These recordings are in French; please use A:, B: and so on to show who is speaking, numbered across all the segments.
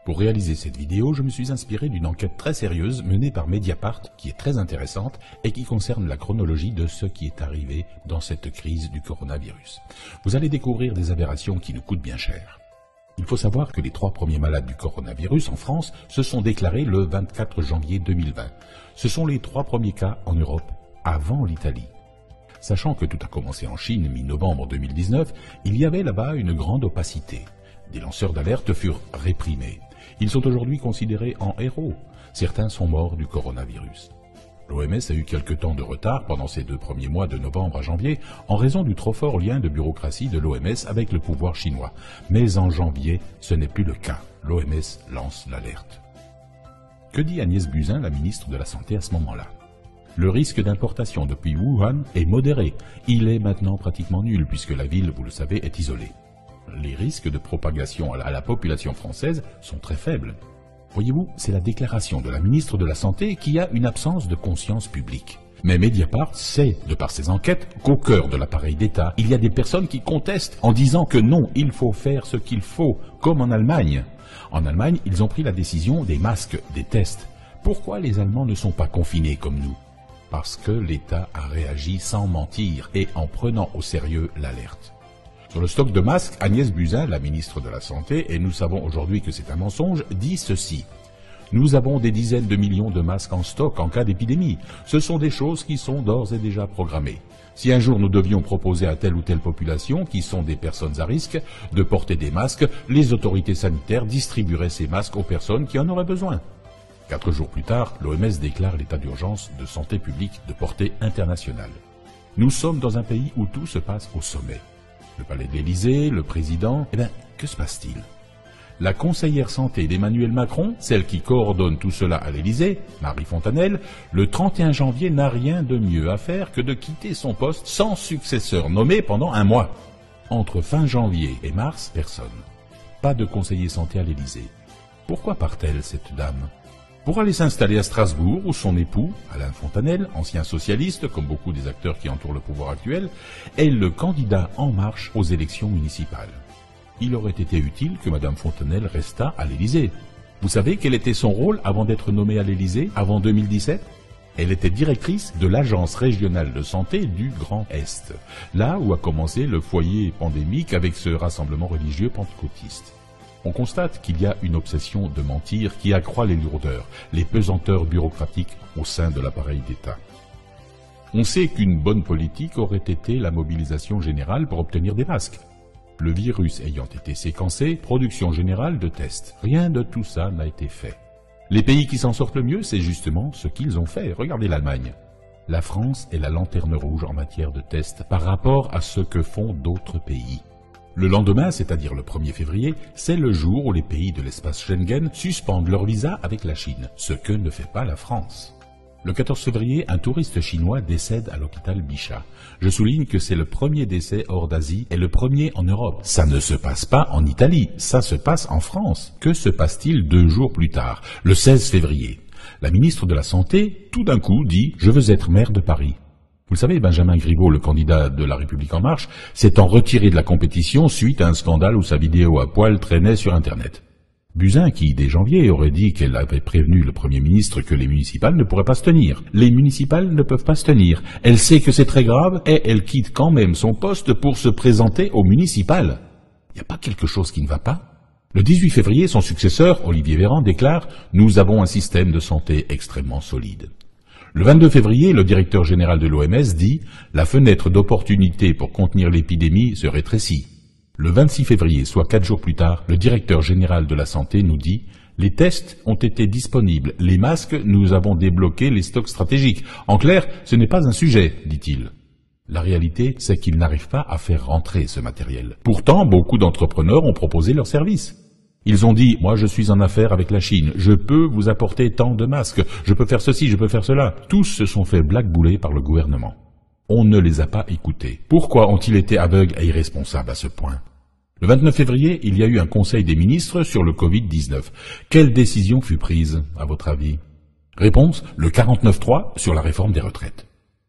A: Pour réaliser cette vidéo, je me suis inspiré d'une enquête très sérieuse menée par Mediapart, qui est très intéressante et qui concerne la chronologie de ce qui est arrivé dans cette crise du coronavirus. Vous allez découvrir des aberrations qui nous coûtent bien cher. Il faut savoir que les 3 premiers malades du coronavirus en France se sont déclarés le 24 janvier 2020. Ce sont les 3 premiers cas en Europe, avant l'Italie. Sachant que tout a commencé en Chine mi-novembre 2019, il y avait là-bas une grande opacité. Des lanceurs d'alerte furent réprimés. Ils sont aujourd'hui considérés en héros. Certains sont morts du coronavirus. L'OMS a eu quelque temps de retard pendant ces 2 premiers mois de novembre à janvier en raison du trop fort lien de bureaucratie de l'OMS avec le pouvoir chinois. Mais en janvier, ce n'est plus le cas. L'OMS lance l'alerte. Que dit Agnès Buzyn, la ministre de la Santé, à ce moment-là? Le risque d'importation depuis Wuhan est modéré. Il est maintenant pratiquement nul puisque la ville, vous le savez, est isolée. Les risques de propagation à la population française sont très faibles. Voyez-vous, c'est la déclaration de la ministre de la Santé qui a une absence de conscience publique. Mais Mediapart sait, de par ses enquêtes, qu'au cœur de l'appareil d'État, il y a des personnes qui contestent en disant que non, il faut faire ce qu'il faut, comme en Allemagne. En Allemagne, ils ont pris la décision des masques, des tests. Pourquoi les Allemands ne sont pas confinés comme nous? Parce que l'État a réagi sans mentir et en prenant au sérieux l'alerte. Sur le stock de masques, Agnès Buzyn, la ministre de la Santé, et nous savons aujourd'hui que c'est un mensonge, dit ceci. Nous avons des dizaines de millions de masques en stock en cas d'épidémie. Ce sont des choses qui sont d'ores et déjà programmées. Si un jour nous devions proposer à telle ou telle population, qui sont des personnes à risque, de porter des masques, les autorités sanitaires distribueraient ces masques aux personnes qui en auraient besoin. 4 jours plus tard, l'OMS déclare l'état d'urgence de santé publique de portée internationale. Nous sommes dans un pays où tout se passe au sommet. Le palais de l'Élysée, le président, que se passe-t-il? La conseillère santé d'Emmanuel Macron, celle qui coordonne tout cela à l'Élysée, Marie Fontanelle, le 31 janvier n'a rien de mieux à faire que de quitter son poste sans successeur nommé pendant 1 mois. Entre fin janvier et mars, personne. Pas de conseiller santé à l'Élysée. Pourquoi part-elle, cette dame? Pour aller s'installer à Strasbourg, où son époux, Alain Fontanelle, ancien socialiste, comme beaucoup des acteurs qui entourent le pouvoir actuel, est le candidat En Marche aux élections municipales. Il aurait été utile que Madame Fontanelle restât à l'Élysée. Vous savez quel était son rôle avant d'être nommée à l'Élysée, avant 2017? Elle était directrice de l'Agence régionale de santé du Grand Est, là où a commencé le foyer pandémique avec ce rassemblement religieux pentecôtiste. On constate qu'il y a une obsession de mentir qui accroît les lourdeurs, les pesanteurs bureaucratiques au sein de l'appareil d'État. On sait qu'une bonne politique aurait été la mobilisation générale pour obtenir des masques. Le virus ayant été séquencé, production générale de tests. Rien de tout ça n'a été fait. Les pays qui s'en sortent le mieux, c'est justement ce qu'ils ont fait. Regardez l'Allemagne. La France est la lanterne rouge en matière de tests par rapport à ce que font d'autres pays. Le lendemain, c'est-à-dire le 1er février, c'est le jour où les pays de l'espace Schengen suspendent leur visa avec la Chine, ce que ne fait pas la France. Le 14 février, un touriste chinois décède à l'hôpital Bichat. Je souligne que c'est le premier décès hors d'Asie et le premier en Europe. Ça ne se passe pas en Italie, ça se passe en France. Que se passe-t-il 2 jours plus tard, le 16 février? La ministre de la Santé, tout d'un coup, dit « Je veux être maire de Paris ». Vous le savez, Benjamin Griveaux, le candidat de La République En Marche, s'étant retiré de la compétition suite à un scandale où sa vidéo à poil traînait sur Internet. Buzyn, qui dès janvier aurait dit qu'elle avait prévenu le Premier ministre que les municipales ne pourraient pas se tenir. Les municipales ne peuvent pas se tenir. Elle sait que c'est très grave et elle quitte quand même son poste pour se présenter aux municipales. Il n'y a pas quelque chose qui ne va pas? Le 18 février, son successeur, Olivier Véran, déclare « Nous avons un système de santé extrêmement solide ». Le 22 février, le directeur général de l'OMS dit « La fenêtre d'opportunité pour contenir l'épidémie se rétrécit ». Le 26 février, soit 4 jours plus tard, le directeur général de la santé nous dit « Les tests ont été disponibles, les masques, nous avons débloqué les stocks stratégiques. En clair, ce n'est pas un sujet, dit-il. » La réalité, c'est qu'ils n'arrivent pas à faire rentrer ce matériel. Pourtant, beaucoup d'entrepreneurs ont proposé leurs services. Ils ont dit, moi je suis en affaire avec la Chine, je peux vous apporter tant de masques, je peux faire ceci, je peux faire cela. Tous se sont fait blackbouler par le gouvernement. On ne les a pas écoutés. Pourquoi ont-ils été aveugles et irresponsables à ce point? Le 29 février, il y a eu un conseil des ministres sur le Covid-19. Quelle décision fut prise, à votre avis? Réponse, le 49.3 sur la réforme des retraites.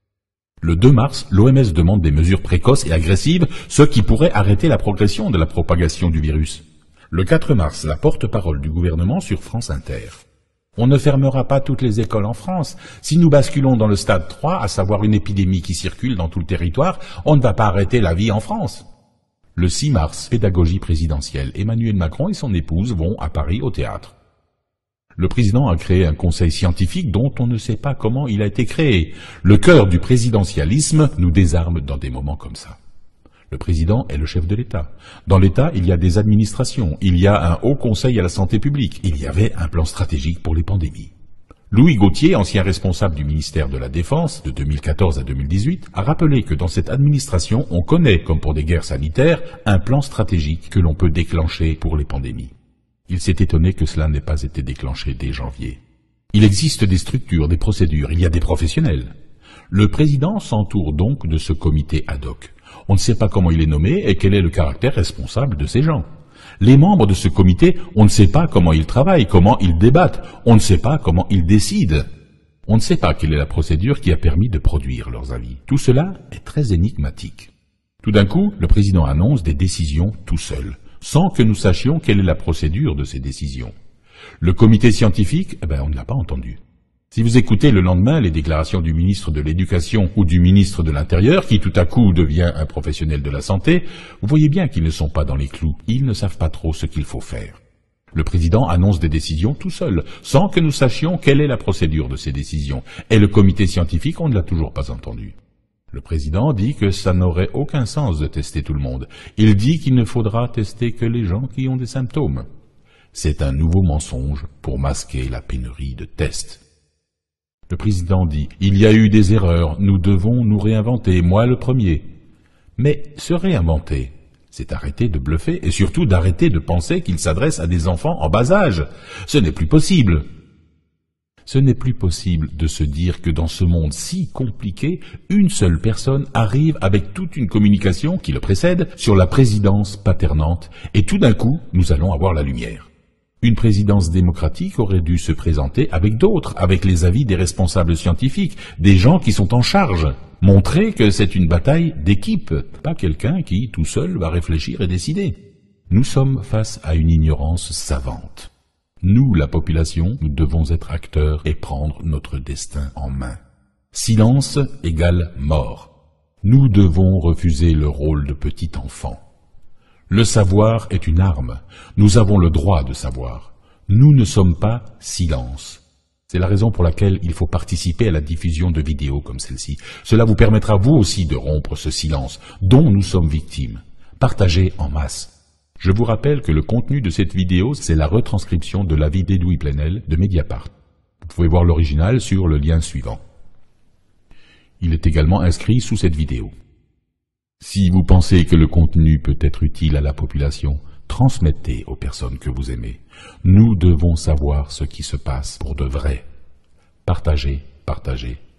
A: Le 2 mars, l'OMS demande des mesures précoces et agressives, ce qui pourrait arrêter la progression de la propagation du virus. Le 4 mars, la porte-parole du gouvernement sur France Inter. On ne fermera pas toutes les écoles en France. Si nous basculons dans le stade 3, à savoir une épidémie qui circule dans tout le territoire, on ne va pas arrêter la vie en France. Le 6 mars, pédagogie présidentielle. Emmanuel Macron et son épouse vont à Paris au théâtre. Le président a créé un conseil scientifique dont on ne sait pas comment il a été créé. Le cœur du présidentialisme nous désarme dans des moments comme ça. Le président est le chef de l'État. Dans l'État, il y a des administrations, il y a un haut conseil à la santé publique, il y avait un plan stratégique pour les pandémies. Louis Gauthier, ancien responsable du ministère de la Défense de 2014 à 2018, a rappelé que dans cette administration, on connaît, comme pour des guerres sanitaires, un plan stratégique que l'on peut déclencher pour les pandémies. Il s'est étonné que cela n'ait pas été déclenché dès janvier. Il existe des structures, des procédures, il y a des professionnels. Le président s'entoure donc de ce comité ad hoc. On ne sait pas comment il est nommé et quel est le caractère responsable de ces gens. Les membres de ce comité, on ne sait pas comment ils travaillent, comment ils débattent, on ne sait pas comment ils décident. On ne sait pas quelle est la procédure qui a permis de produire leurs avis. Tout cela est très énigmatique. Tout d'un coup, le président annonce des décisions tout seul, sans que nous sachions quelle est la procédure de ces décisions. Le comité scientifique, on ne l'a pas entendu. Si vous écoutez le lendemain les déclarations du ministre de l'Éducation ou du ministre de l'Intérieur, qui tout à coup devient un professionnel de la santé, vous voyez bien qu'ils ne sont pas dans les clous, ils ne savent pas trop ce qu'il faut faire. Le président annonce des décisions tout seul, sans que nous sachions quelle est la procédure de ces décisions, et le comité scientifique, on ne l'a toujours pas entendu. Le président dit que ça n'aurait aucun sens de tester tout le monde. Il dit qu'il ne faudra tester que les gens qui ont des symptômes. C'est un nouveau mensonge pour masquer la pénurie de tests. Le président dit « Il y a eu des erreurs, nous devons nous réinventer, moi le premier. » Mais se réinventer, c'est arrêter de bluffer et surtout d'arrêter de penser qu'il s'adresse à des enfants en bas âge. Ce n'est plus possible. Ce n'est plus possible de se dire que dans ce monde si compliqué, une seule personne arrive avec toute une communication qui le précède sur la présidence paternante et tout d'un coup, nous allons avoir la lumière. Une présidence démocratique aurait dû se présenter avec d'autres, avec les avis des responsables scientifiques, des gens qui sont en charge. Montrer que c'est une bataille d'équipe, pas quelqu'un qui, tout seul, va réfléchir et décider. Nous sommes face à une ignorance savante. Nous, la population, nous devons être acteurs et prendre notre destin en main. Silence égale mort. Nous devons refuser le rôle de petit enfant. Le savoir est une arme. Nous avons le droit de savoir. Nous ne sommes pas silence. C'est la raison pour laquelle il faut participer à la diffusion de vidéos comme celle-ci. Cela vous permettra vous aussi de rompre ce silence dont nous sommes victimes. Partagez en masse. Je vous rappelle que le contenu de cette vidéo, c'est la retranscription de l'avis d'Edoui Plenel de Mediapart. Vous pouvez voir l'original sur le lien suivant. Il est également inscrit sous cette vidéo. Si vous pensez que le contenu peut être utile à la population, transmettez aux personnes que vous aimez. Nous devons savoir ce qui se passe pour de vrai. Partagez, partagez,